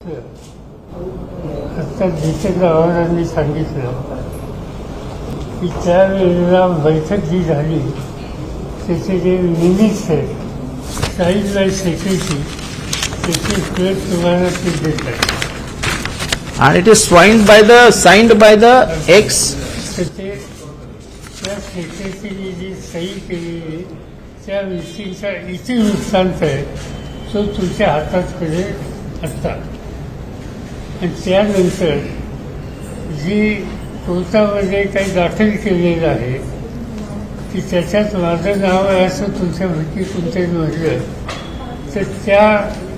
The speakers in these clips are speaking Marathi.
आता जितेंद्र आव्हाडांनी सांगितलं की त्यावेळेला बैठक जी झाली त्याचे जे मिनिट्स आहेत 40/86 त्याची प्रत तुम्हाला ते देत आहे. And it is signed by the ex. त्या सेक्रेटरीने जी सही केलेली त्या व्यक्तीचा इथे वृत्तांत आहे तो तुमच्या हाताकडे असता. आणि त्यानंतर जी कोर्टामध्ये काही दाखल केलेलं आहे की त्याच्यात माझं नाव आहे असं तुमच्यापैकी कोणत्याही म्हटलं तर त्या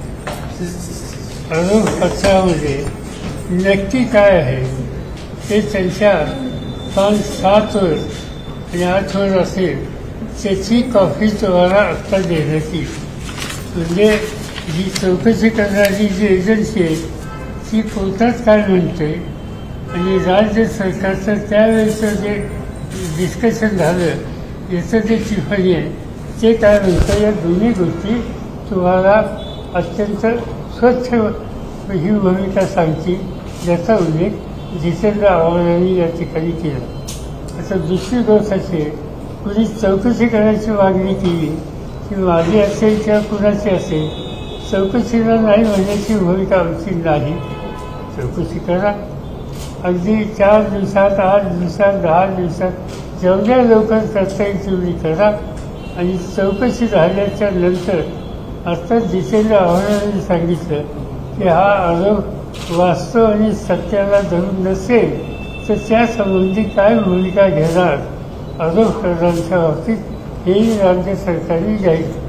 आरोपपत्रामध्ये नक्की काय आहे ते त्यांच्या 5-7 वर आणि 8 वर असेल त्याची कॉपी तुम्हाला आत्ता देण्यात येईल. म्हणजे जी चौकशी करणारी जी एजन्सी आहे ती कोर्टात काय म्हणते आणि राज्य सरकारचं त्यावेळेचं जे डिस्कशन झालं याचं जे टिप्पणी आहे ते काय म्हणतं या दोन्ही गोष्टी तुम्हाला अत्यंत स्वच्छ ही भूमिका सांगतील ज्याचा उल्लेख जितेंद्र आव्हाडांनी या ठिकाणी केला. आता दुसरी गोष्ट अशी कुणी चौकशी करण्याची मागणी केली की माझी असेल किंवा कुणाची असेल चौकशीला नाही म्हणण्याची भूमिका आमची नाही. चौकशी करा अगदी 4 दिवसात 8 दिवसात 10 दिवसात जेवढ्या लवकर करता येईल तेवढी करा. आणि चौकशी झाल्याच्या नंतर आता जितेंद्र आव्हाडांनी सांगितलं की हा आरोप वास्तव आणि सत्याला धरून नसेल तर त्यासंबंधी काय भूमिका घेणार आरोप करण्याच्या बाबतीत हेही राज्य सरकारने जाहीर